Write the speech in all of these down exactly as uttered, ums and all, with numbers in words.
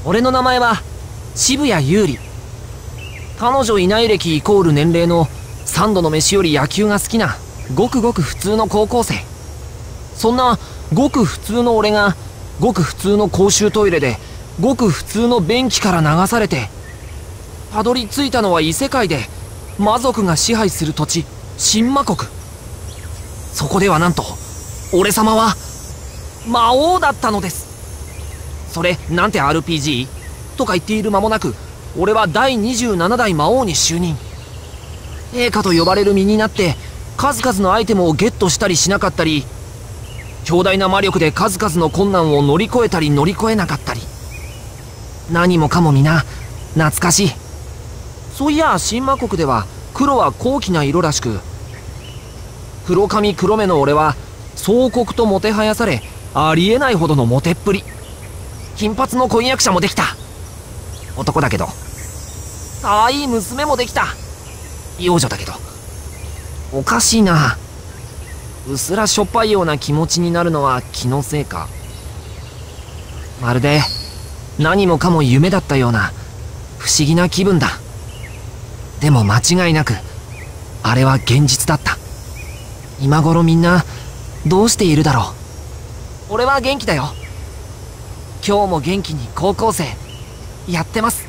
俺の名前は渋谷優里。彼女いない歴イコール年齢のさんどの飯より野球が好きなごくごく普通の高校生。そんなごく普通の俺がごく普通の公衆トイレでごく普通の便器から流されてたどり着いたのは異世界で魔族が支配する土地神魔国。そこではなんと俺様は魔王だったのです。それなんて アールピージー とか言っている間もなく俺はだいにじゅうななだい魔王に就任。陛下と呼ばれる身になって数々のアイテムをゲットしたりしなかったり、強大な魔力で数々の困難を乗り越えたり乗り越えなかったり、何もかも皆懐かしい。そういや神魔国では黒は高貴な色らしく、黒髪黒目の俺は総国ともてはやされありえないほどのモテっぷり。金髪の婚約者もできた。男だけど可愛い娘もできた。幼女だけどおかしいな。うすらしょっぱいような気持ちになるのは気のせいか。まるで何もかも夢だったような不思議な気分だ。でも間違いなくあれは現実だった。今頃みんなどうしているだろう。俺は元気だよ。今日も元気に高校生やってます。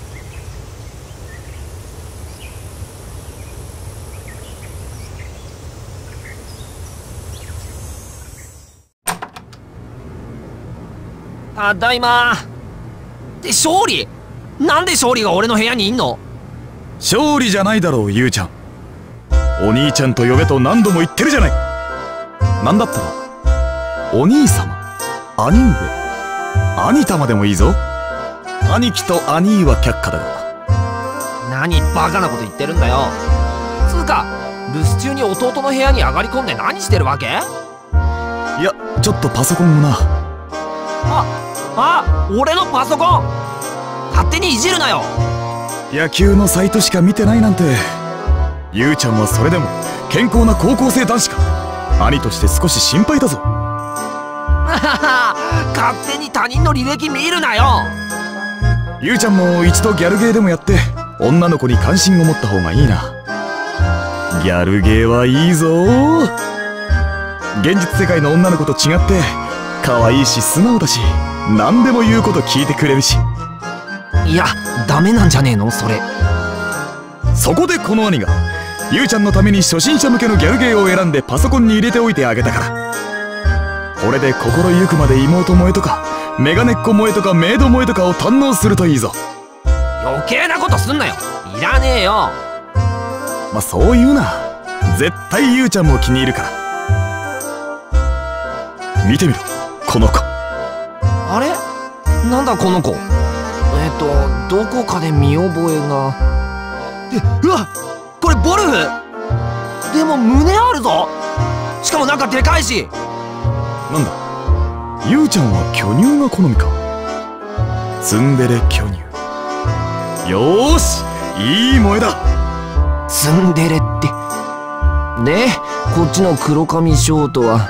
ただいま。って勝利？なんで勝利が俺の部屋にいんの？ 勝利じゃないだろう、ゆうちゃん。お兄ちゃんと呼べと何度も言ってるじゃない。なんだったらお兄様、兄上、兄玉でもいいぞ。兄貴と兄は却下だが。 何バカなこと言ってるんだよ。つうか留守中に弟の部屋に上がり込んで何してるわけ？ いや、ちょっとパソコンをな。 ああ、俺のパソコン勝手にいじるなよ。 野球のサイトしか見てないなんて。ゆうちゃんはそれでも健康な高校生男子か。兄として少し心配だぞ。 勝手に他人の履歴見るなよ。 ゆうちゃんも一度ギャルゲーでもやって女の子に関心を持った方がいいな。ギャルゲーはいいぞ。現実世界の女の子と違って可愛いし素直だし、何でも言うこと聞いてくれるし。 いやダメなんじゃねえのそれ。 そこでこの兄がゆうちゃんのために初心者向けのギャルゲーを選んでパソコンに入れておいてあげたから。これで心ゆくまで妹萌えとかメガネっ子萌えとかメイド萌えとかを堪能するといいぞ。 余計なことすんなよ。いらねえよ。 まあそう言うな。絶対ゆうちゃんも気に入るから。見てみろこの子。 あれなんだこの子。えっとどこかで見覚えが。え、うわっこれボルフでも胸あるぞ。しかもなんかでかいし。 なんだ、ゆうちゃんは巨乳が好みか。ツンデレ巨乳。よーし、いい萌えだ。 ツンデレってで、こっちの黒髪ショートは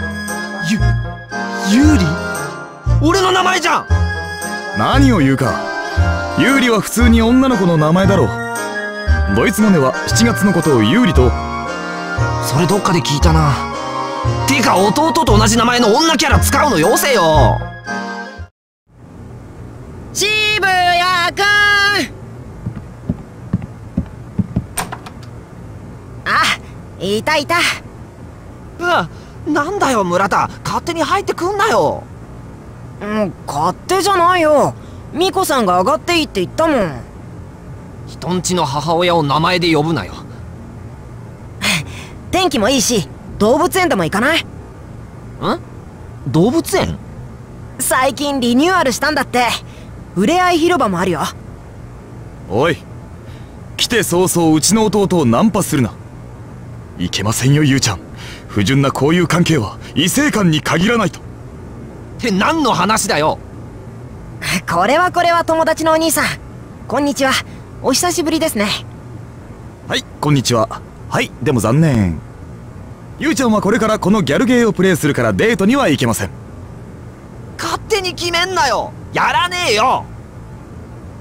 ゆユーリ。俺の名前じゃん。 何を言うか。ユーリは普通に女の子の名前だろう。ドイツ語ではしちがつのことをユーリと。 それどっかで聞いたな。てか弟と同じ名前の女キャラ使うのよせよ。 渋谷くん。あ、いたいた。 うわ、なんだよ村田、勝手に入ってくんなよ。 うん、勝手じゃないよ。ミコさんが上がっていいって言ったもん。 人んちの母親を名前で呼ぶなよ。 天気もいいし動物園でも行かない？ん？ 動物園？ 最近リニューアルしたんだって。ふれあい広場もあるよ。 おい、来て早々うちの弟をナンパするな。いけませんよゆうちゃん。不純な交友関係は異性間に限らないと。 って何の話だよ。 これはこれは友達のお兄さん。こんにちは、お久しぶりですね。 はい、こんにちは。はい、でも残念。ゆうちゃんはこれからこのギャルゲーをプレイするからデートには行けません。 勝手に決めんなよ。やらねえよ。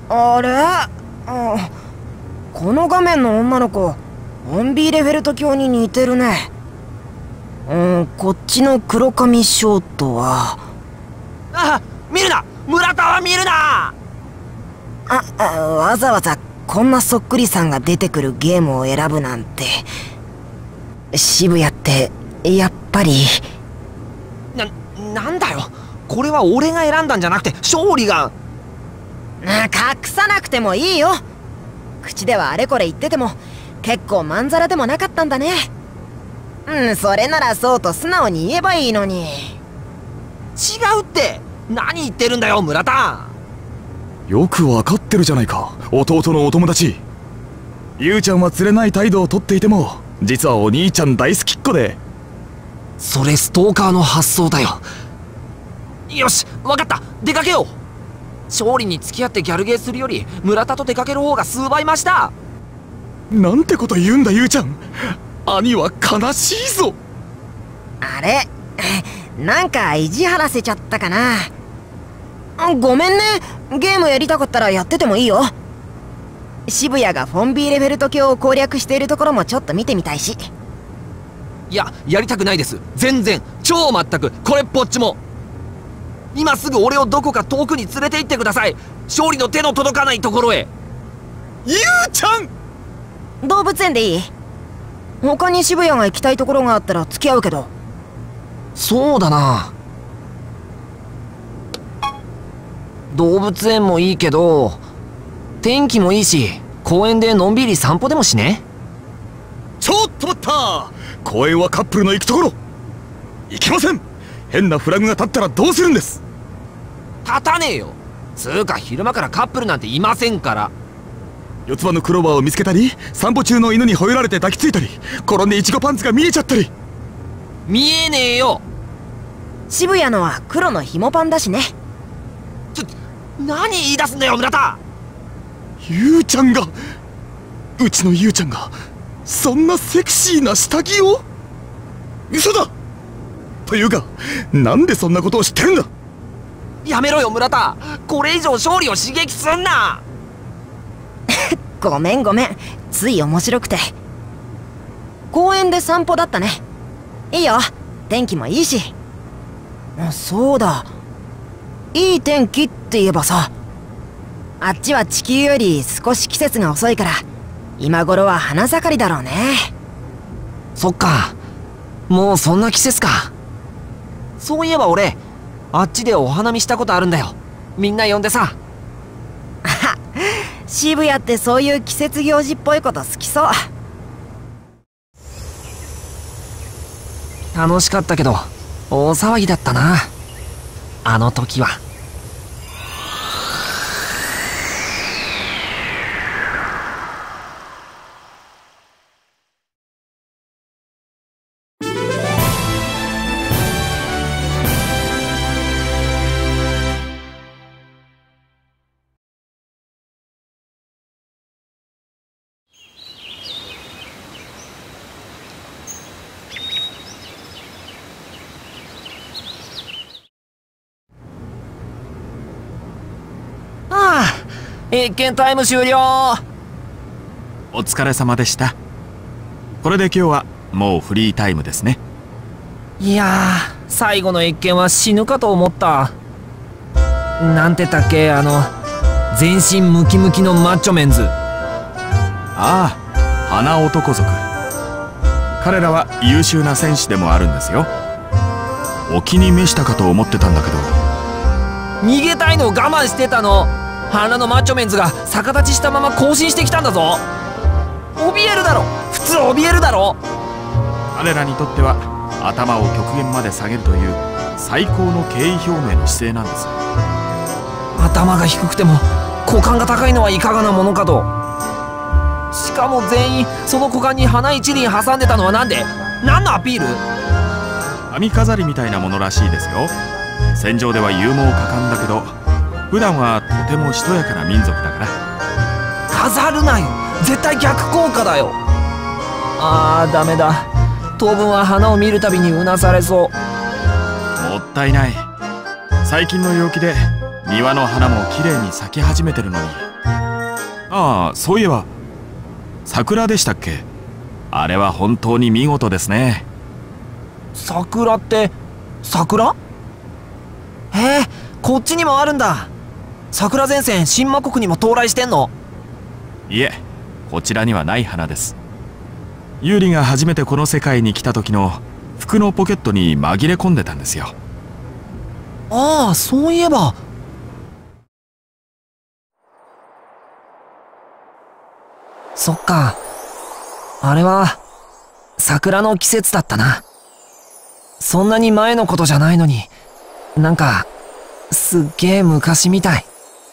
あれ、あ、この画面の女の子オンビーレフェルト卿に似てるね。うん、こっちの黒髪ショートは。 あ、見るな村田は見るな。 ああ、わざわざこんなそっくりさんが出てくるゲームを選ぶなんて。渋谷ってやっぱり。 な、なんだよ、これは俺が選んだんじゃなくて勝利が。 隠さなくてもいいよ。口ではあれこれ言ってても結構まんざらでもなかったんだね。うん、それならそうと素直に言えばいいのに。 違うって。何言ってるんだよ村田。 よくわかってるじゃないか、弟のお友達。ゆうちゃんは釣れない態度をとっていても実はお兄ちゃん大好きっ子で。 それストーカーの発想だよ。よし、分かった、出かけよう。勝利に付き合ってギャルゲーするより村田と出かける方が数倍増した。 なんてこと言うんだゆうちゃん。兄は悲しいぞ。 あれ、なんか意地張らせちゃったかな。ごめんね、ゲームやりたかったらやっててもいいよ。渋谷がフォンビーレフェルト卿を攻略しているところもちょっと見てみたいし。 いや、やりたくないです。全然、超全く、これっぽっちも。今すぐ俺をどこか遠くに連れて行ってください。勝利の手の届かないところへ。 ゆうちゃん。 動物園でいい？他に渋谷が行きたいところがあったら付き合うけど。 そうだな、動物園もいいけど天気もいいし公園でのんびり散歩でもしね。 ちょっと待った、公園はカップルの行くところ。行けません。変なフラグが立ったらどうするんです。 立たねえよ。つうか昼間からカップルなんていませんから。 四つ葉のクローバーを見つけたり、散歩中の犬に吠えられて抱きついたり、転んでイチゴパンツが見えちゃったり。 見えねえよ。 渋谷のは黒の紐パンだしね。 ちょ、何言い出すんだよ村田。 ゆうちゃんが、うちのゆうちゃんがそんなセクシーな下着を。嘘だ。というかなんでそんなことを知ってるんだ。 やめろよ村田、これ以上勝利を刺激すんな。 ごめんごめん、つい面白くて。公園で散歩だったね。いいよ、天気もいいし。そうだ、いい天気って言えばさ、あっちは地球より少し季節が遅いから今頃は花盛りだろうね。 そっか、もうそんな季節か。そういえば俺あっちでお花見したことあるんだよ。みんな呼んでさ。 渋谷ってそういう季節行事っぽいこと好きそう。 楽しかったけど大騒ぎだったな、あの時は。一見タイム終了。 お疲れ様でした。これで今日はもうフリータイムですね。 いやー、最後の一件は死ぬかと思った。なんて言ったっけ、あの全身ムキムキのマッチョメンズ。 ああ、花男族。彼らは優秀な戦士でもあるんですよ。お気に召したかと思ってたんだけど。 逃げたいのを我慢してたの。花のマッチョメンズが逆立ちしたまま行進してきたんだぞ。怯えるだろ、普通怯えるだろ。 彼らにとっては頭を極限まで下げるという最高の敬意表明の姿勢なんです。 頭が低くても股間が高いのはいかがなものかと。しかも全員その股間に花一輪挟んでたのはなんで？何のアピール？ 髪飾りみたいなものらしいですよ。戦場では勇猛果敢だけど普段はとてもしとやかな民族だから。 飾るなよ、絶対逆効果だよ。あーダメだ、当分は花を見るたびにうなされそう。 もったいない。最近の陽気で庭の花もきれいに咲き始めてるのにああ、そういえば桜でしたっけ。あれは本当に見事ですね。 桜って桜？へえ、こっちにもあるんだ。桜前線新魔国にも到来してんの？ いえ、こちらにはない花です。ユーリが初めてこの世界に来た時の服のポケットに紛れ込んでたんですよ。 ああ、そういえば。そっか。あれは桜の季節だったな。そんなに前のことじゃないのに、なんかすっげえ昔みたい。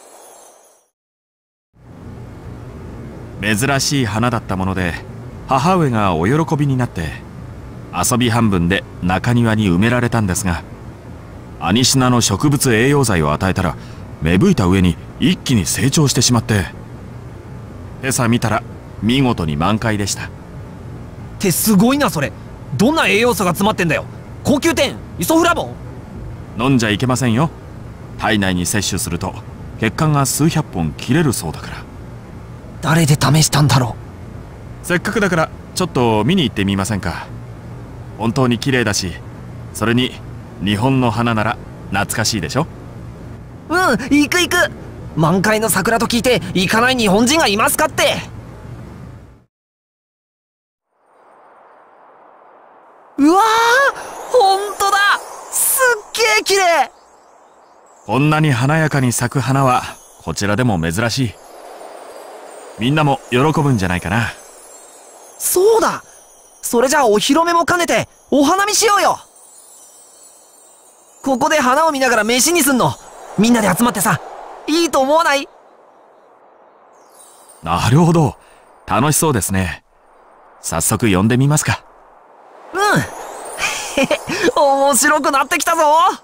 珍しい花だったもので、母上がお喜びになって遊び半分で中庭に埋められたんですが、アニシナの植物栄養剤を与えたら芽吹いた上に一気に成長してしまって、今朝見たら見事に満開でした。 ってすごいなそれ。どんな栄養素が詰まってんだよ。高級店イソフラボン？ 飲んじゃいけませんよ。体内に摂取すると血管が数百本切れるそうだから。 誰で試したんだろう。せっかくだからちょっと見に行ってみませんか。本当に綺麗だし、それに日本の花なら懐かしいでしょ。 うん、行く行く。満開の桜と聞いて行かない日本人がいますかって。うわー、ほんとだ。すっげー綺麗。 こんなに華やかに咲く花はこちらでも珍しい。みんなも喜ぶんじゃないかな。 そうだ。それじゃあお披露目も兼ねてお花見しようよ。ここで花を見ながら飯にすんのみんなで集まってさ、いいと思わない？ なるほど、楽しそうですね。早速呼んでみますか。 うんへへ、面白くなってきたぞ。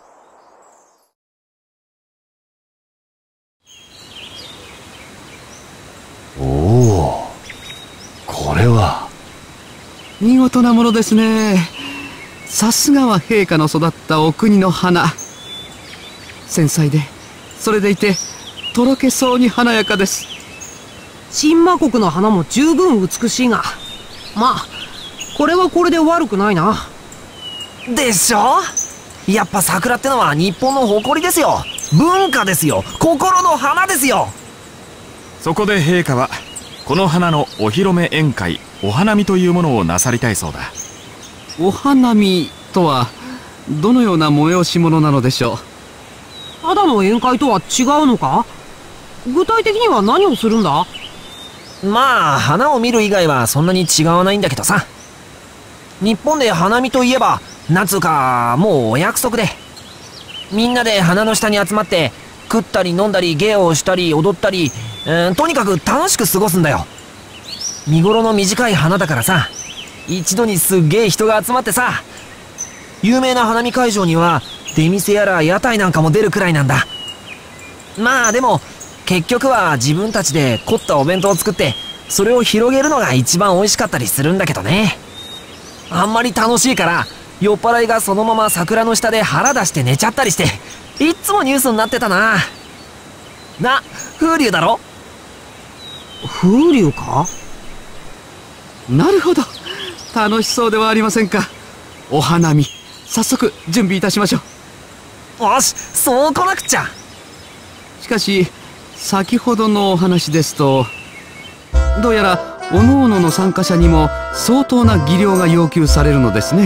おお、これは見事なものですね。さすがは陛下の育ったお国の花。繊細で、それでいてとろけそうに華やかです。 新魔国の花も十分美しいが、まあこれはこれで悪くないな。 でしょ。やっぱ桜ってのは日本の誇りですよ。文化ですよ。心の花ですよ。 そこで陛下はこの花のお披露目宴会、お花見というものをなさりたいそうだ。 お花見とはどのような催し物なのでしょう。 ただの宴会とは違うのか？具体的には何をするんだ？ まあ花を見る以外はそんなに違わないんだけどさ。日本で花見といえばなんつうかもうお約束で、みんなで花の下に集まって食ったり飲んだり芸をしたり踊ったり、うん、とにかく楽しく過ごすんだよ。見頃の短い花だからさ、一度にすっげえ人が集まってさ、有名な花見会場には出店やら屋台なんかも出るくらいなんだ。まあでも結局は自分たちで凝ったお弁当を作ってそれを広げるのが一番美味しかったりするんだけどね。あんまり楽しいから酔っ払いがそのまま桜の下で腹出して寝ちゃったりして、いっつもニュースになってたな。な、風流だろ？ 風流か？ なるほど、楽しそうではありませんか。お花見、早速準備いたしましょう。よし、そう来なくちゃ。 しかし先ほどのお話ですと、どうやら各々の参加者にも相当な技量が要求されるのですね。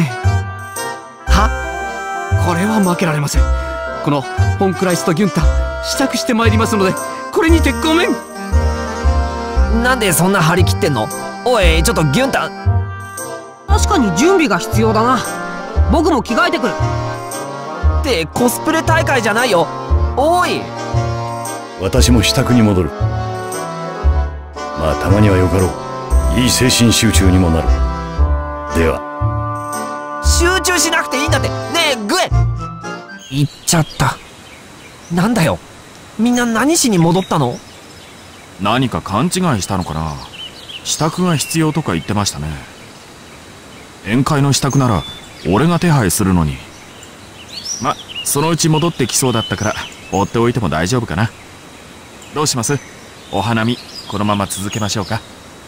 は？これは負けられません。このポンクライスとギュンタ支度してまいりますので、これにてごめん。 なんでそんな張り切ってんの？おい、ちょっとギュンタ。 確かに準備が必要だな。僕も着替えてくる。 ってコスプレ大会じゃないよ。おい。 私も支度に戻る。まあたまにはよかろう。いい精神集中にもなる。では。 集中しなくていいんだって。ねえグエ。行っちゃった。なんだよ、みんな何しに戻ったの？ 何か勘違いしたのかな。支度が必要とか言ってましたね。宴会の支度なら俺が手配するのに。ま、そのうち戻ってきそうだったから放っておいても大丈夫かな。どうします？お花見このまま続けましょうか。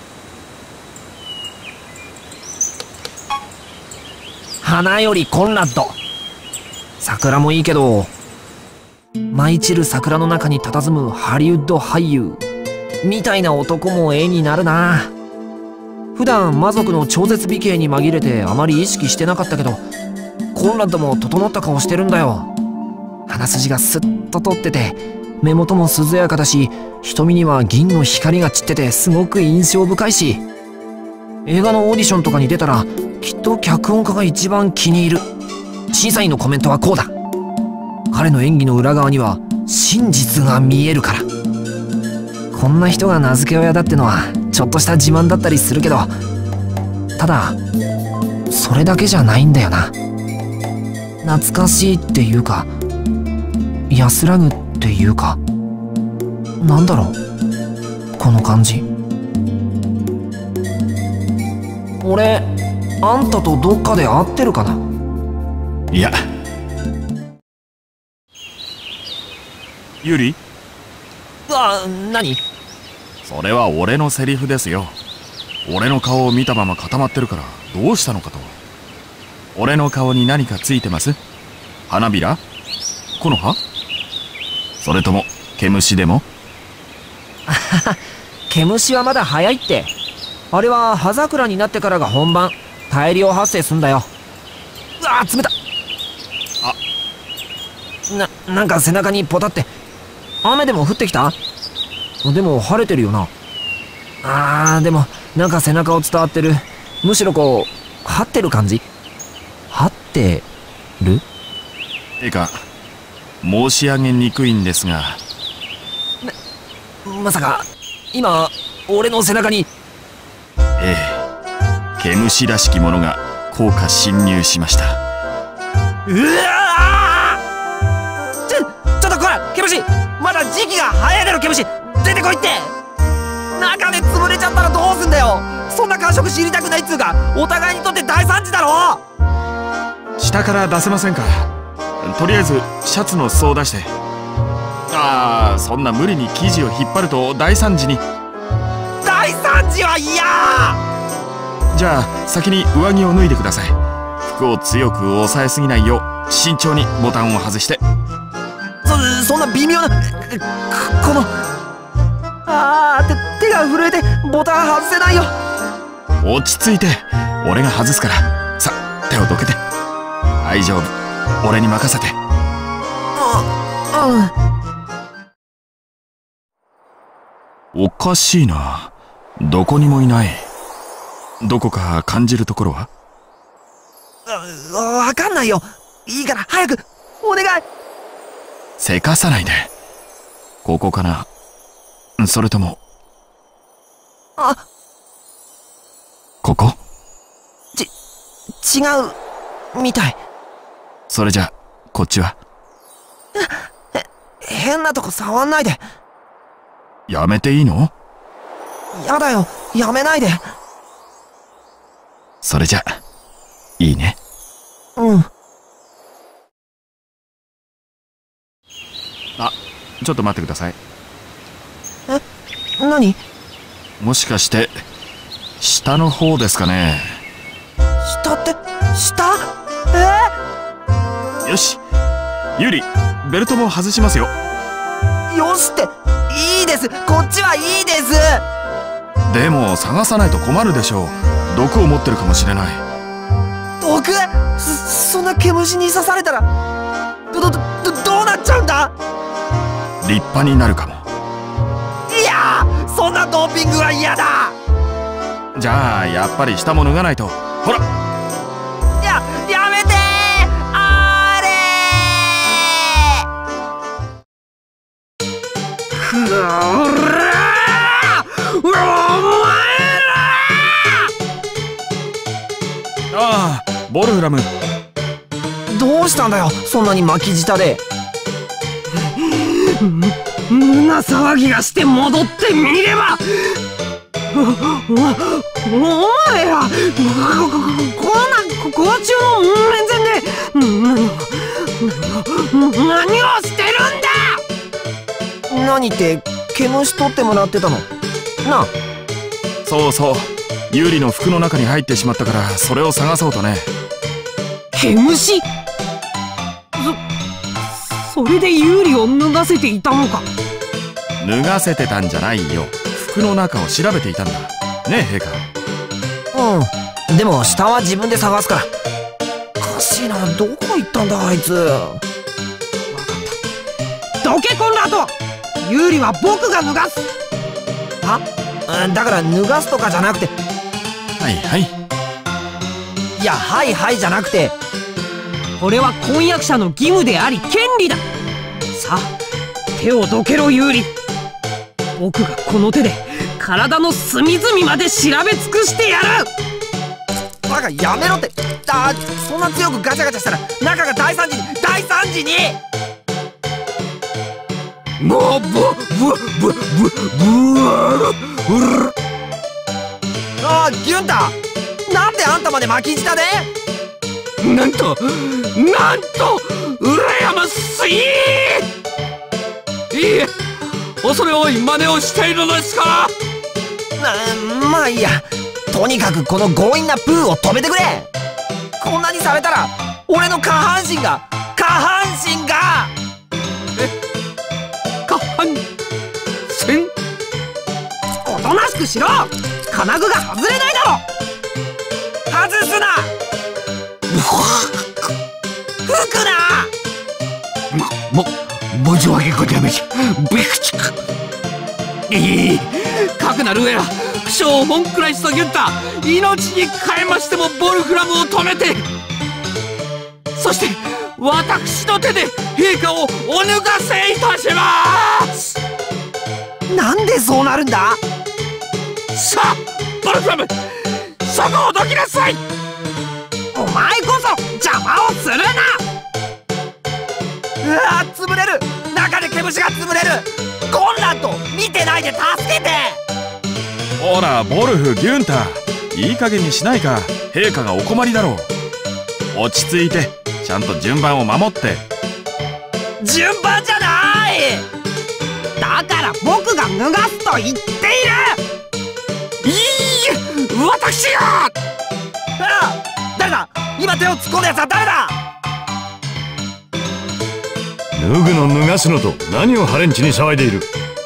花よりコンラッド。桜もいいけど、舞い散る桜の中に佇むハリウッド俳優みたいな男も絵になるな。普段魔族の超絶美形に紛れてあまり意識してなかったけど、コンラッドも整った顔してるんだよ。鼻筋がスッと通ってて、目元も涼やかだし、瞳には銀の光が散っててすごく印象深いし、映画のオーディションとかに出たらきっと脚本家が一番気に入る。審査員のコメントはこうだ。彼の演技の裏側には真実が見えるから。こんな人が名付け親だってのはちょっとした自慢だったりするけど、ただそれだけじゃないんだよな。懐かしいっていうか、安らぐっていうか、なんだろうこの感じ。俺あんたとどっかで会ってるかな。 いや。ユリ？ あ、何？ それは俺のセリフですよ。俺の顔を見たまま固まってるからどうしたのかと。俺の顔に何かついてます？花びら？木の葉？それとも毛虫でも？ あはは、毛虫はまだ早いって。あれは葉桜になってからが本番。大量発生すんだよ。うわー、冷た。あな、なんか背中にポタって。雨でも降ってきた？でも晴れてるよな。あー、でもなんか背中を伝わってる。むしろこう張ってる感じ。張ってる？ てか申し上げにくいんですが、 ま、まさか今俺の背中に。 ええ、毛虫らしきものが効果侵入しました。 うわー！ちょ、ちょっとこら毛虫、まだ時期が早いだろ。毛虫出てこいって。中で潰れちゃったらどうすんだよ。そんな感触知りたくないっつうか、お互いにとって大惨事だろ。 下から出せませんか？とりあえずシャツの裾を出して。ああ、そんな無理に生地を引っ張ると大惨事に。 大惨事は嫌。 じゃあ先に上着を脱いでください。服を強く押さえすぎないよう慎重にボタンを外して。 そそんな微妙なこのあー、手手が震えてボタン外せないよ。 落ち着いて、俺が外すから。さ、手をどけて。大丈夫、俺に任せて。 ううん。おかしいな。どこにもいない。どこか感じるところは？ わかんないよ。いいから早くお願い。 せかさないで。ここかな、それともあ、 ここ？ ち違うみたい。 それじゃこっちは？ へ変なとこ触んないで。 やめていいの？ やだよ、やめないで。 それじゃいいね。 うん。 あ、ちょっと待ってください。 え、何？ もしかして下の方ですかね？ 下って下？え？ よし、ユリ、ベルトも外しますよ。 よしっていいです、こっちはいいです。 でも探さないと困るでしょう。毒を持ってるかもしれない。 毒？そ、そんな毛虫に刺されたらどどどどうなっちゃうんだ？ 立派になるかも。 いやー、そんなドーピングは嫌だ。 じゃあやっぱり下も脱がないと。ほら、 ややめてー、あれー。くらー、お前らああ、ボルフラム。 どうしたんだよ、そんなに巻き舌で。 胸騒ぎがして戻ってみれば。おお前らここんな校中の面前で何を何をしてるんだ。 何って毛虫取ってもらってたの？ なあ。 そうそう、ユーリの服の中に入ってしまったからそれを探そうとね。 毛虫？そ、それでユーリを脱がせていたのか。 脱がせてたんじゃないよ。服の中を調べていたんだ。ねえ陛下。 うん、でも下は自分で探すから。おかしいな、どこ行ったんだあいつ。 どけコンラード、ユーリは僕が脱がす。 は？だから脱がすとかじゃなくて。 はいはい。 いや、はいはいじゃなくて、 これは婚約者の義務であり権利だ。さあ手をどけろユーリ。僕がこの手で体の隅々まで調べ尽くしてやる。 バカやめろって。あ、そんな強くガチャガチャしたら中が大惨事に大惨事に。もうブブブブブワああ、ギュンタ、なんであんたまで巻き舌で。 なんとなんと羨ましい。いいえ、恐れ多い真似をしているのですか。 なまあいいや、とにかくこの強引なプーを止めてくれ。こんなにされたら俺の下半身が下半身が下半身。 おとなしくしろ。金具が外れないだろ。 外すな。吹くな。 ももじわけございまし。ビクチク。いいかくなる上は不将モンクライスとギュンタ、命に代えましてもボルフラムを止めて、そして私の手で陛下をお脱がせいたします。 なんでそうなるんだ。 さあボルフラム、そこをどきなさい。 お前こそ邪魔をするな。 うわー、潰れる。中で毛虫が潰れる。コンラッド、見てないで助けて。 ほらボルフ、ギュンタ、いい加減にしないか。陛下がお困りだろう。落ち着いてちゃんと順番を守って。 順番じゃない。 だから僕が脱がすと言っている。 いいえ、私が。 ああ、誰だ。今手を突っ込んだやつは誰だ。 脱ぐの脱がすのと何をハレンチに騒いでいる。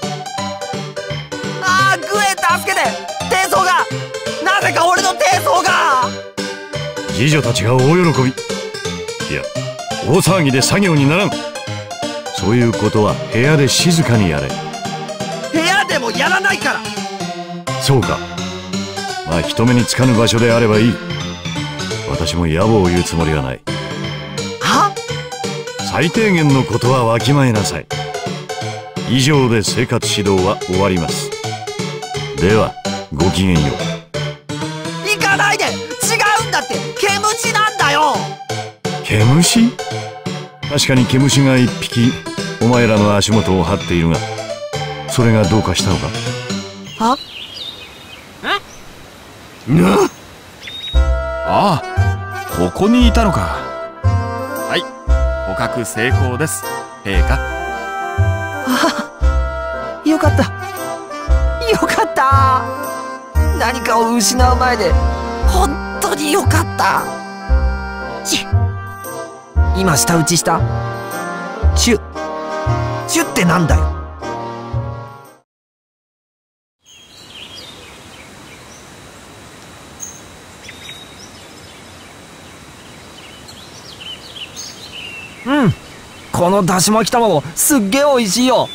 ああ、グエン助けて。低層が、なぜか俺の低層が。 次女たちが大喜び。いや、大騒ぎで作業にならん。そういうことは部屋で静かにやれ。 部屋でもやらないから。 そうか。まあ人目につかぬ場所であればいい。私も野暮を言うつもりはない。 は？ 最低限のことはわきまえなさい。以上で生活指導は終わります。ではごきげんよう。 行かないで。違うんだって。毛虫なんだよ。 毛虫？確かに毛虫が一匹お前らの足元を張っているが、それがどうかしたのか。 は？ なああ、ここにいたのか。はい、捕獲成功です、陛下。 ああ、よかった。よかった。何かを失う前で本当によかった。ち今舌打ちした？チュチュってなんだよ。うん、このだし巻き卵すっげえ美味しいよ。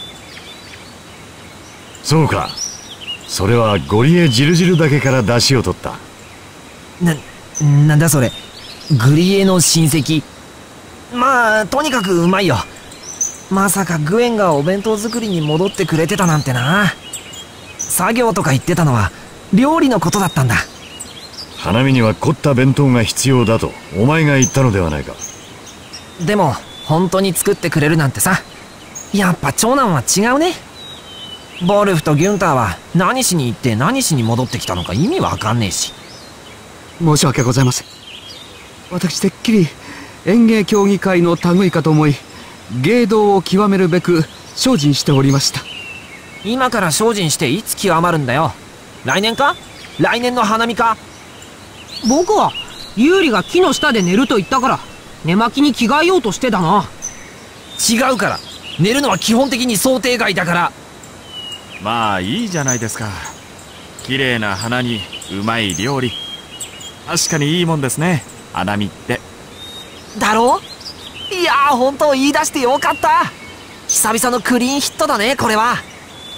そうか。それはゴリエジルジルだけから出汁を取った。 な、なんだそれ。グリエの親戚。まあとにかくうまいよ。まさかグエンがお弁当作りに戻ってくれてたなんてな。作業とか言ってたのは料理のことだったんだ。 花見には凝った弁当が必要だとお前が言ったのではないか。 でも本当に作ってくれるなんてさ。やっぱ長男は違うね。ボルフとギュンターは何しに行って何しに戻ってきたのか意味わかんねえし。 申し訳ございません。私てっきり園芸協議会の類かと思い、芸道を極めるべく精進しておりました。 今から精進していつ極まるんだよ。来年か？来年の花見か？ 僕はユーリが木の下で寝ると言ったから寝巻きに着替えようとしてたな。 違うから、寝るのは基本的に想定外だから。 まあいいじゃないですか。綺麗な花にうまい料理、確かにいいもんですね、花見って。 だろ？いやー、本当言い出してよかった。久々のクリーンヒットだね、これは。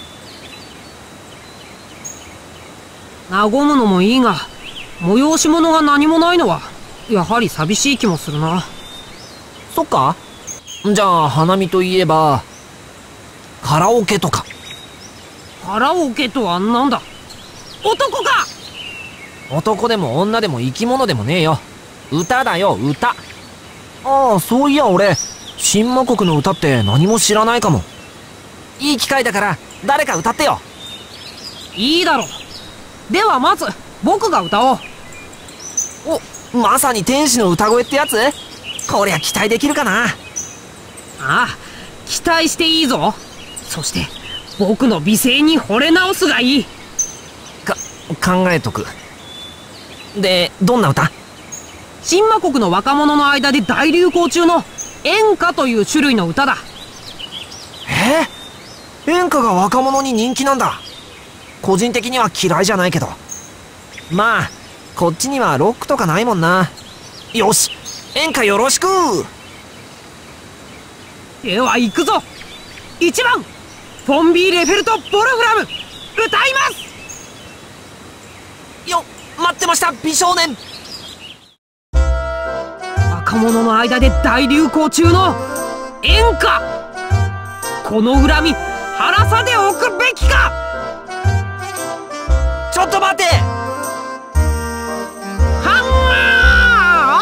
和むのもいいが、催し物が何もないのはやはり寂しい気もするな。 そっか。じゃあ花見といえばカラオケとか。 カラオケとはなんだ？男か？ 男でも女でも生き物でもねえよ。歌だよ、歌。ああ、そういや俺新魔国の歌って何も知らないかも。いい機会だから誰か歌ってよ。 いいだろう。ではまず僕が歌おう。 お、まさに天使の歌声ってやつ？こりゃ期待できるかな。 ああ、期待していいぞ。そして僕の美声に惚れ直すがいい。 か、考えとく。で、どんな歌？ 新魔国の若者の間で大流行中の演歌という種類の歌だ。 えー、演歌が若者に人気なんだ。個人的には嫌いじゃないけど。まあこっちにはロックとかないもんな。よし、演歌よろしく。 では行くぞ。いちばんフォンビー・レフェルト・ボルフラム、歌います。 よ、待ってました美少年。 若者の間で大流行中の演歌、この恨み晴らさでおくべきか。 ちょっと待て。 は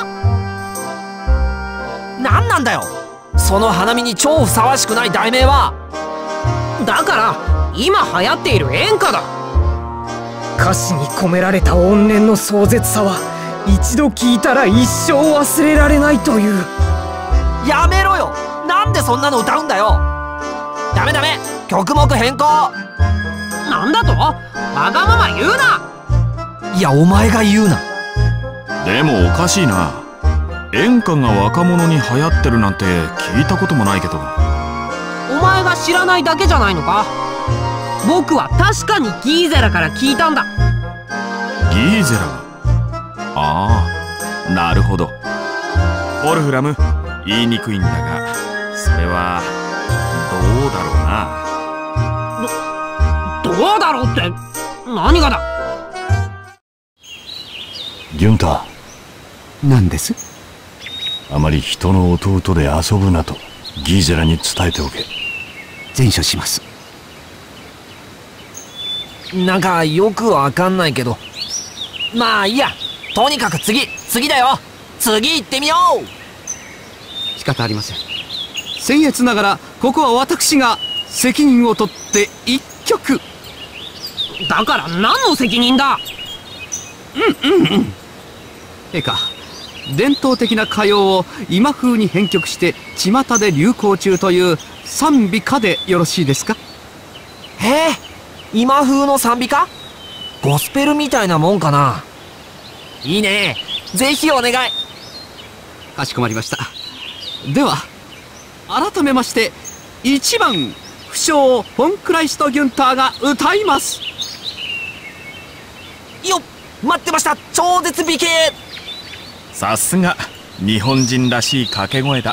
んまー。何なんだよその花見に超ふさわしくない題名は。 だから今流行っている演歌だ。歌詞に込められた怨念の壮絶さは一度聞いたら一生忘れられないという。 やめろよ、なんでそんなの歌うんだよ。ダメダメ、曲目変更。 なんだと？わがまま言うな。 いや、お前が言うな。 でもおかしいな。演歌が若者に流行ってるなんて聞いたこともないけど。 お前が知らないだけじゃないのか。僕は確かにギーゼラから聞いたんだ。 ギーゼラ？ああ、なるほど。ボルフラム、言いにくいんだがそれはどうだろうな。 ど、どうだろうって何がだ。 ギュンター。 何です？ あまり人の弟で遊ぶなとギーゼラに伝えておけ。 善処します。 なんかよくわかんないけど、まあいいや。とにかく次次だよ。次行ってみよう。 仕方ありません。僭越ながらここは私が責任を取って一曲。 だから何の責任だ。 うんうんうん。陛下、伝統的な歌謡を今風に編曲して巷で流行中という賛美歌でよろしいですか？ へえ、今風の賛美歌？ゴスペルみたいなもんかな。いいね、ぜひお願い。 かしこまりました。では改めましていちばん不肖フォン・クライスト・ギュンターが歌います。 よっ、待ってました、超絶美形。 さすが日本人らしい掛け声だ。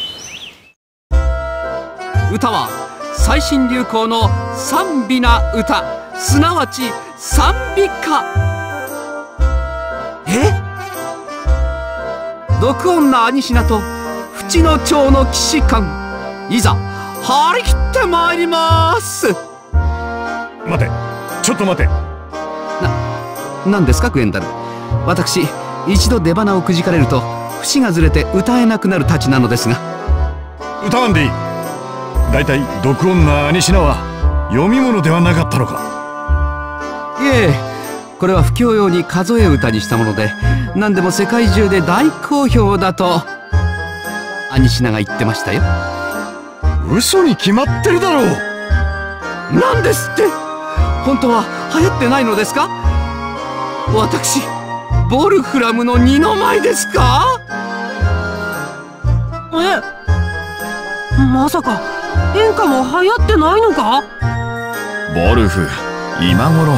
歌は最新流行の賛美な歌、すなわち賛美歌。 え？ 毒女アニシナと淵の蝶の騎士官、いざ張り切ってまいります。 待て、ちょっと待て。 な、何ですかグエンダル。私一度出花をくじかれると節がずれて歌えなくなるたちなのですが。 歌わんでいい。だいたい毒女アニシナは読み物ではなかったのか。 いえ、これは布教用に数え歌にしたもので、何でも世界中で大好評だとアニシナが言ってましたよ。 嘘に決まってるだろう。 なんですって。本当は流行ってないのですか？私ボルフラムの二の舞ですか？ え、まさか演歌も流行ってないのか？ ボルフ、今頃。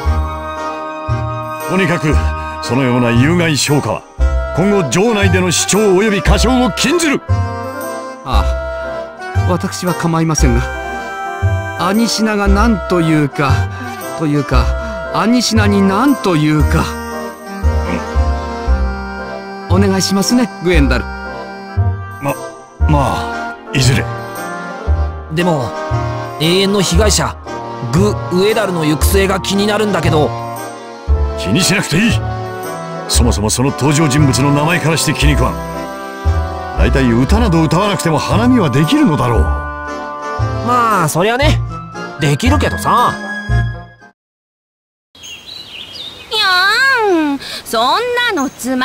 とにかくそのような有害消化は今後城内での視聴及び歌唱を禁ずる。 ああ、私は構いませんが、兄品が何というかというか兄品に何というか、うん、お願いしますね、グエンダル。 ままあいずれ。 でも永遠の被害者グ・ウエダルの行く末が気になるんだけど。 気にしなくていい。そもそもその登場人物の名前からして気に食わん。大体歌など歌わなくても花見はできるのだろう。 まあそりゃね、できるけどさ。 やーん、そんなのつまんない。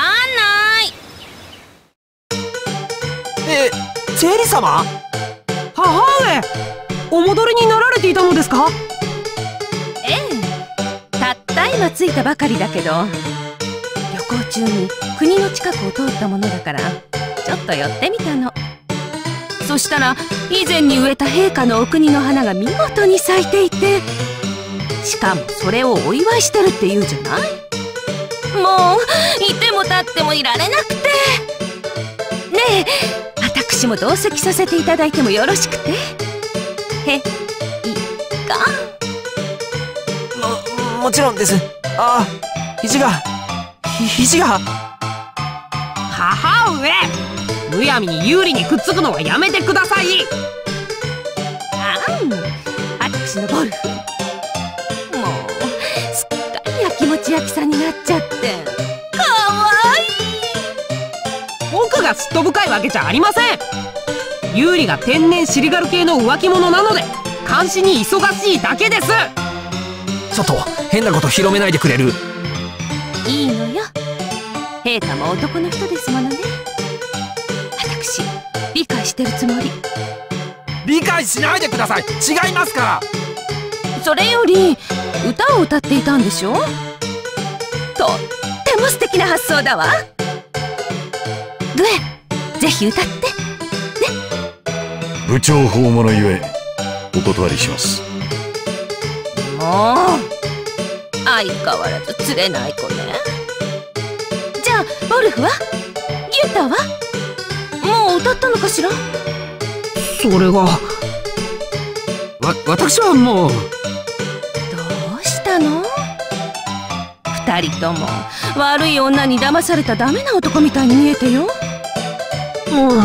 え、チェリ様？ 母上、お戻りになられていたのですか？ ええ、たった今着いたばかりだけど、旅行中に国の近くを通ったものだからちょっと寄ってみたの。そしたら以前に植えた陛下のお国の花が見事に咲いていて、しかもそれをお祝いしてるって言うじゃない。もういても立ってもいられなくて。ねえ、私も同席させていただいてもよろしくて。へ、いか。 も、もちろんです。ああ、肘がひ肘が。 母上、むやみに有利にくっつくのはやめてください。 あん、私のゴルフ、もうすっかりやきもち焼きさんになっちゃって、かわいい。 僕が嫉妬深いわけじゃありません。有利が天然シリガル系の浮気者なので監視に忙しいだけです。 ちょっと変なこと広めないでくれる？ いいのよ、陛下も男の人ですものね。私理解してるつもり。 理解しないでください。違いますから。 それより歌を歌っていたんでしょ？とっても素敵な発想だわ。グエン、ぜひ歌ってね。 部長訪問ゆえお断りします。 もう相変わらず釣れない子ね。じゃあボルフは？ギュンタは？もう歌ったのかしら？ それが。わ、 私はもう。 どうしたの？二人とも悪い女に騙されたダメな男みたいに見えてよ。 うん。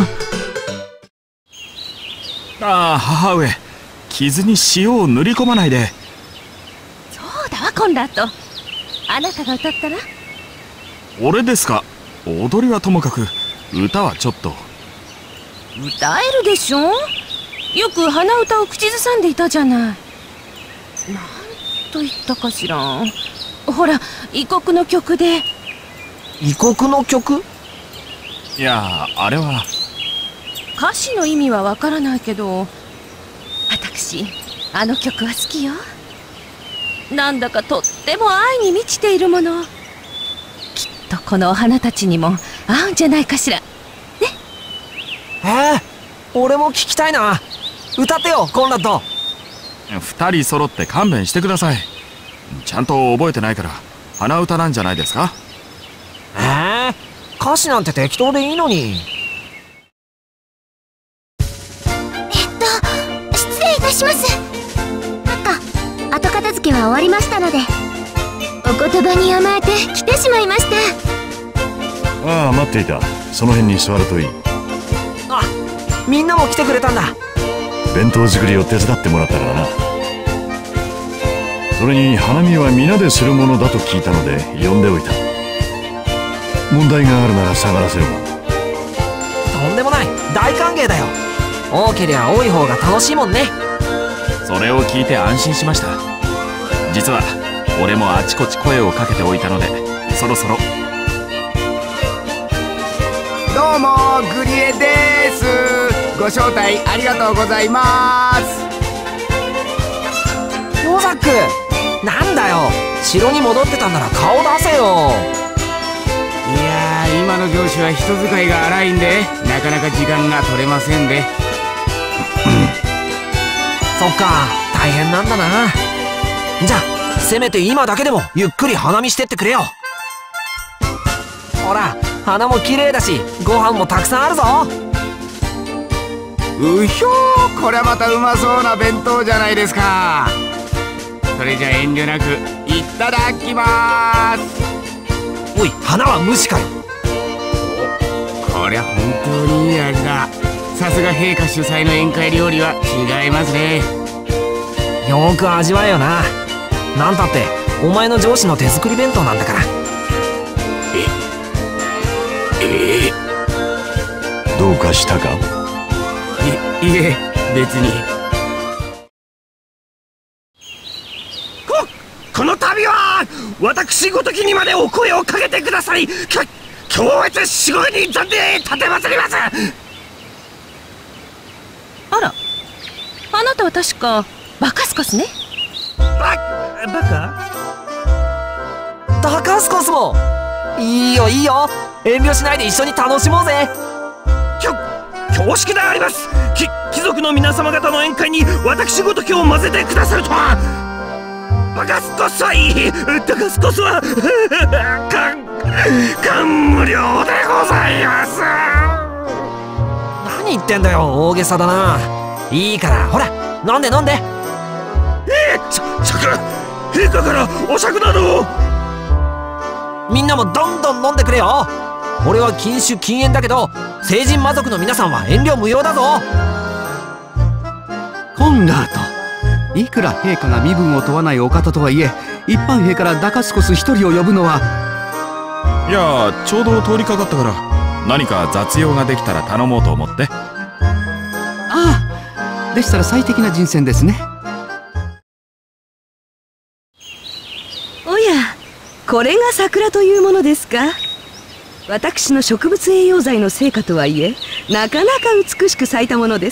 ああ、母上、傷に塩を塗り込まないで。 そうだわ、コンラッド。あなたが歌ったら？ 俺ですか？踊りはともかく歌はちょっと。 歌えるでしょ？よく鼻歌を口ずさんでいたじゃない。なんと言ったかしら。ほら、異国の曲で。 異国の曲？ いや、あれは歌詞の意味はわからないけど、私あの曲は好きよ。なんだかとっても愛に満ちているもの。きっとこのお花たちにも合うんじゃないかしらね。 えー、俺も聞きたいな。歌ってよ、コンラッド。 二人揃って勘弁してください。ちゃんと覚えてないから鼻歌なんじゃないですか？ えー、歌詞なんて適当でいいのに。 失礼いたします。なんか後片付けは終わりましたので、お言葉に甘えて来てしまいました。 ああ、待っていた。その辺に座るといい。 あ、みんなも来てくれたんだ。 弁当作りを手伝ってもらったからな。それに花見は皆でするものだと聞いたので呼んでおいた。問題があるなら下がらせるわ。 とんでもない、大歓迎だよ。多けりゃ多い方が楽しいもんね。 それを聞いて安心しました。実は俺もあちこち声をかけておいたので、そろそろ。 どうも、グリエです。ご招待ありがとうございます。 ザック、なんだよ、城に戻ってたんなら顔出せよ。 いやー、今の上司は人使いが荒いんでなかなか時間が取れませんで。 そっか、大変なんだな。じゃあせめて今だけでもゆっくり花見してってくれよ。ほら、花も綺麗だしご飯もたくさんあるぞ。 うひょー、これはまたうまそうな弁当じゃないですか。それじゃ遠慮なくいただきまーす。 おい、花は無視かよ。 こりゃ本当にいい味だ。さすが陛下主催の宴会料理は違いますね。 よーく味わえよな。なんたってお前の上司の手作り弁当なんだから。 ええどうかしたか？ いいえ、別に。 ここの度は私ごときにまでお声をかけてくださり、強烈至極に存じ立てまつります。 あら、あなたは確かバカスコスね。 ババカバカスコスもいいよいいよ、遠慮しないで一緒に楽しもうぜ。 きょ恐縮であります。き貴族の皆様方の宴会に私ごときを混ぜてくださるとは。バカスコスはいい、バカスコスは感感無量でございます。 何言ってんだよ、大げさだな。いいからほら飲んで飲んで。 えー、さ桜陛下からお酌など。 みんなもどんどん飲んでくれよ。俺は禁酒禁煙だけど成人魔族の皆さんは遠慮無用だぞ。 コンラート、いくら陛下が身分を問わないお方とはいえ、一般兵からダカスコス一人を呼ぶのは。 いや、ちょうど通りかかったから何か雑用ができたら頼もうと思って。 ああ、でしたら最適な人選ですね。 おや、これが桜というものですか。私の植物栄養剤の成果とはいえ、なかなか美しく咲いたものです。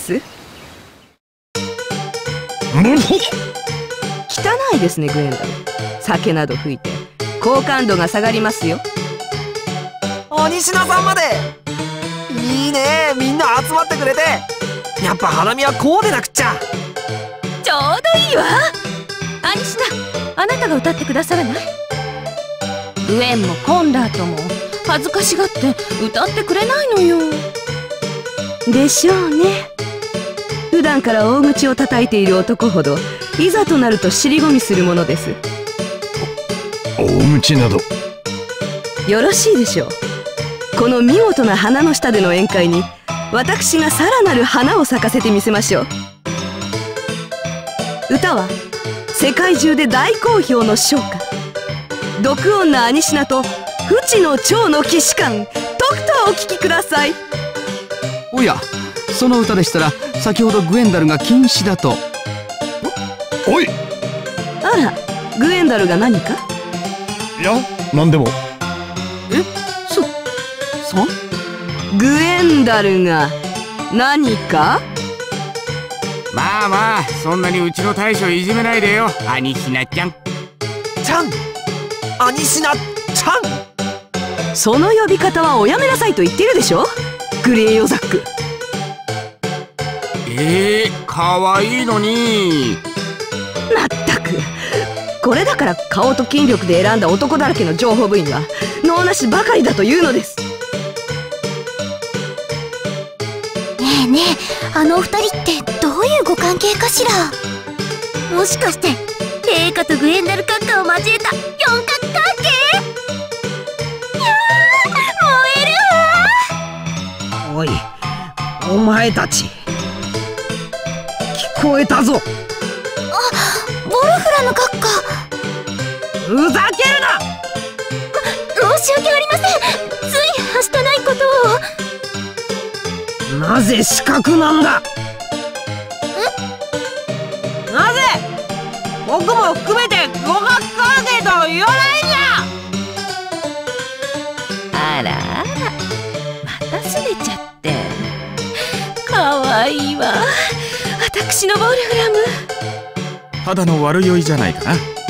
汚いですね、グエンダル。酒など吹いて好感度が下がりますよ。 お西名さんまでいいね、みんな集まってくれて。やっぱ花見はこうでなくっちゃ。 ちょうどいいわ。アニシナ、あなたが歌ってくださらない？グエンもコンラートも恥ずかしがって歌ってくれないのよ。 でしょうね。普段から大口を叩いている男ほどいざとなると尻込みするものです。 大口などよろしいでしょう。この見事な花の下での宴会に私がさらなる花を咲かせてみせましょう。歌は世界中で大好評の唱歌、毒女アニシナと不知の蝶の騎士官、とくとお聴きください。 おや、その歌でしたら先ほどグエンダルが禁止だと。 おい、 あら、グエンダルが何か？ いや、何でも。 え、そ、そグエンダルが何か？ まあまあ、そんなにうちの大将いじめないでよ、アニシナちゃん。 ちゃん、アニシナちゃん。 その呼び方はおやめなさいと言ってるでしょ、グレーヨザック。 えー、かわいいのに。 まったく、これだから顔と筋力で選んだ男だらけの情報部員は能なしばかりだというのです。 ねえねえ、あのお二人ってどういうご関係かしら。もしかして陛下とグエンダル閣下を交えた四角関係？いやー、燃えるわ。 おい、お前たち聞こえたぞ。 あ、ボルフラの閣下。 ふざけるな。 申し訳ありません。ついはしたないことを。 なぜ死角なんだ。 え？ なぜ僕も含めて五角関係と言わないんだ。 あらあら、またすねちゃって。かわいいわ、私のボルフラム。 ただの悪酔いじゃないかな。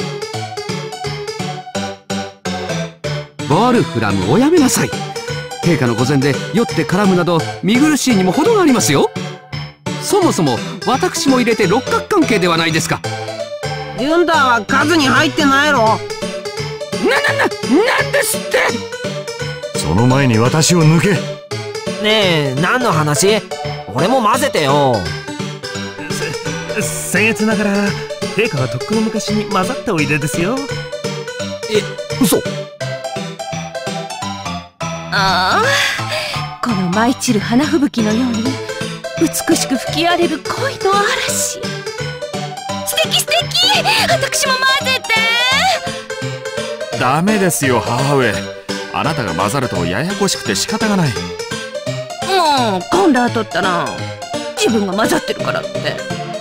ボルフラム、おやめなさい。陛下の御前で酔って絡むなど見苦しいにも程がありますよ。そもそも私も入れて六角関係ではないですか。 ユンダーは数に入ってないろ。な、な、な、なんですって。 その前に私を抜け。 ねえ、何の話？俺も混ぜてよ。 せ僭越ながら陛下はとっくの昔に混ざったおいでですよ。 え、嘘？ ああ、この舞い散る花吹雪のように美しく吹き荒れる恋の嵐。素敵素敵、私も混ぜて。 ダメですよ母上。あなたが混ざるとややこしくて仕方がない。 もうコンラートったら自分が混ざってるからって。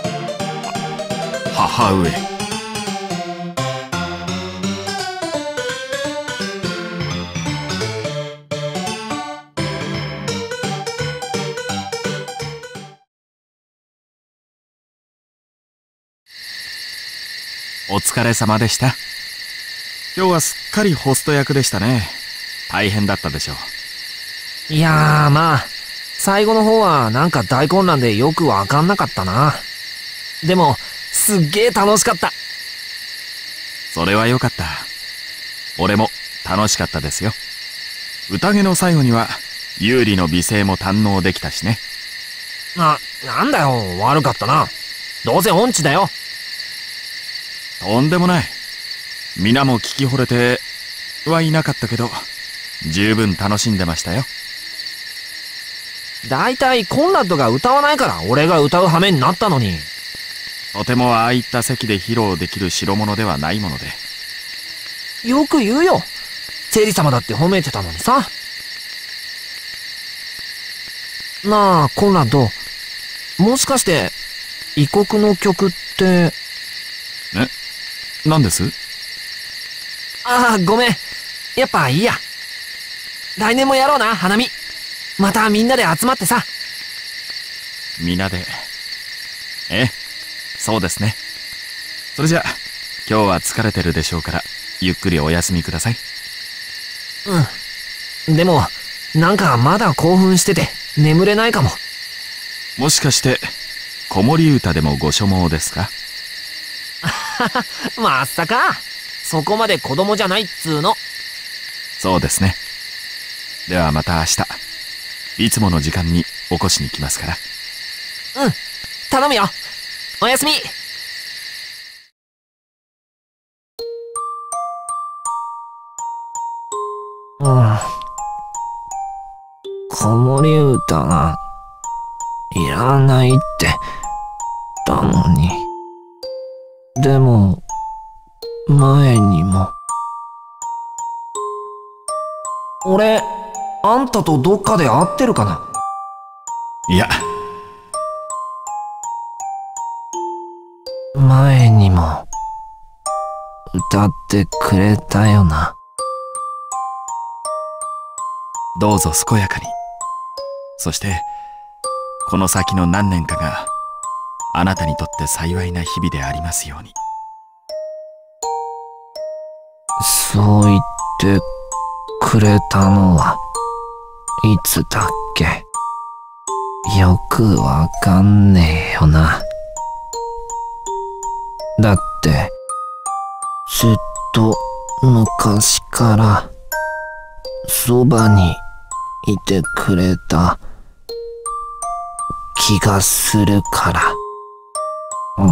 母上、お疲れ様でした。今日はすっかりホスト役でしたね。大変だったでしょう。 いやー、まあ最後の方はなんか大混乱でよくわかんなかったな。でもすっげー楽しかった。 それはよかった。俺も楽しかったですよ。宴の最後には有利の美声も堪能できたしね。 な、なんだよ、悪かったな。どうせ音痴だよ。 とんでもない。皆も聞き惚れてはいなかったけど十分楽しんでましたよ。 だいたいコンラッドが歌わないから俺が歌う羽目になったのに。 とてもああいった席で披露できる代物ではないもので。 よく言うよ。セリ様だって褒めてたのにさ。なあコンラッド、もしかして異国の曲って。 え、何です？ ああ、ごめん。やっぱいいや。来年もやろうな、花見。またみんなで集まってさ。 みんなで。ええ、そうですね。それじゃ今日は疲れてるでしょうからゆっくりお休みください。 うん。でもなんかまだ興奮してて眠れないかも。 もしかして子守歌でもご所望ですか？ まさかそこまで子供じゃないっつーの。 そうですね。ではまた明日いつもの時間に起こしに来ますから。 うん、頼むよ。おやすみ。うん、子守歌がいらないって言ったのに。でも前にも。俺あんたとどっかで会ってるかな？ いや、 前にも歌ってくれたよな。 どうぞ健やかに。そしてこの先の何年かがあなたにとって幸いな日々でありますように。 そう言ってくれたのはいつだっけ？よくわかんねえよな。だってずっと昔からそばにいてくれた気がするから。うん。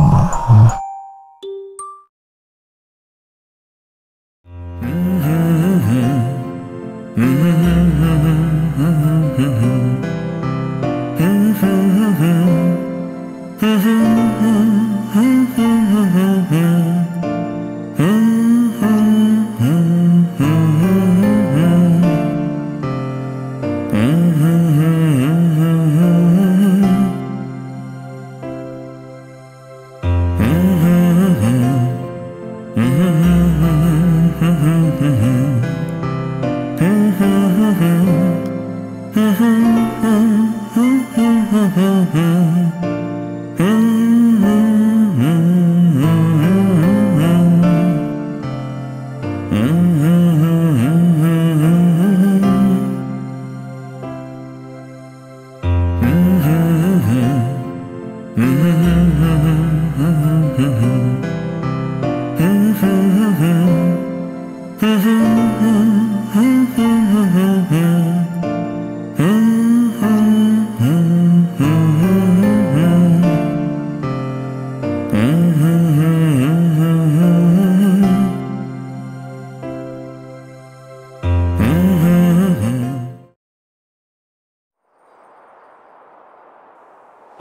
Mm-hmm.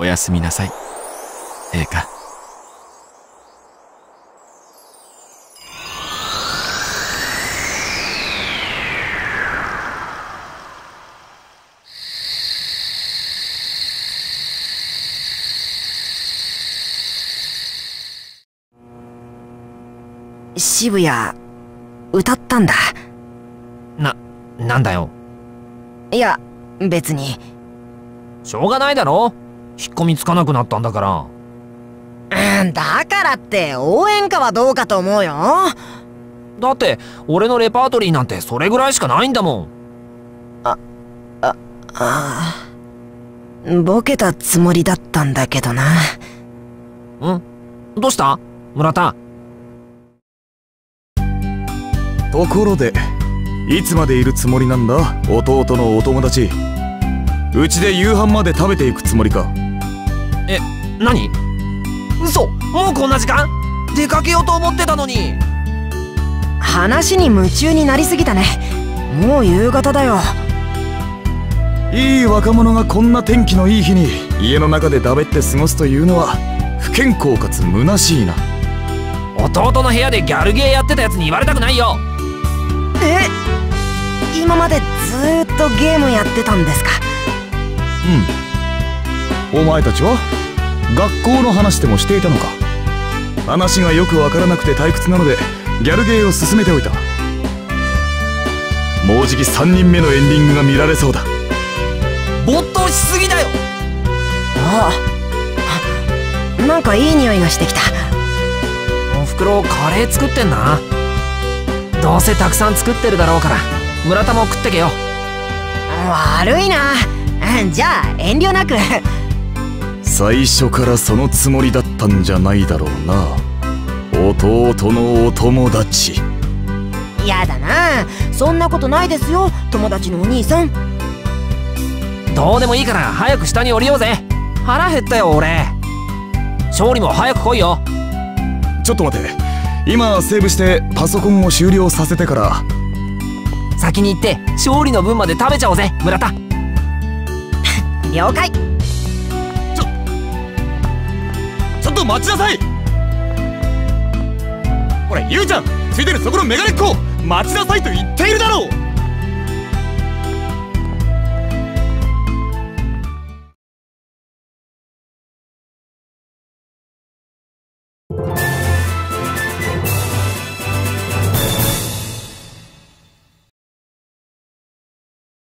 おやすみなさい、陛下。 渋谷歌ったんだ。 な、なんだよ。 いや別に。 しょうがないだろ、引っ込みつかなくなったんだから。 うん、だからって応援歌はどうかと思うよ。 だって俺のレパートリーなんてそれぐらいしかないんだもん。 あ、あ、ああ、ボケたつもりだったんだけどな。 ん？どうした村田？ ところでいつまでいるつもりなんだ、弟のお友達。うちで夕飯まで食べていくつもりか？ え、何？嘘、もうこんな時間？出かけようと思ってたのに。 話に夢中になりすぎたね。もう夕方だよ。 いい若者がこんな天気のいい日に家の中でだべって過ごすというのは不健康かつ虚しいな。 弟の部屋でギャルゲーやってたやつに言われたくないよ。 え、今までずーっとゲームやってたんですか？ うん。お前たちは学校の話でもしていたのか？話がよくわからなくて退屈なのでギャルゲーを進めておいた。もうじきさんにんめのエンディングが見られそうだ。 没頭しすぎだよ。 ああ、なんかいい匂いがしてきた。 おふくろカレー作ってんな。どうせたくさん作ってるだろうから村田も食ってけよ。 悪いな。じゃあ遠慮なく。 最初からそのつもりだったんじゃないだろうな、弟のお友達。 やだな、そんなことないですよ、友達のお兄さん。 どうでもいいから早く下に降りようぜ。腹減ったよ俺。勝利も早く来いよ。 ちょっと待て、今セーブしてパソコンを終了させてから。 先に行って勝利の分まで食べちゃおうぜ村田。 了解。 ちょちょっと待ちなさい。これゆうちゃん、ついでにそこのメガネっ子、待ちなさいと言っているだろう。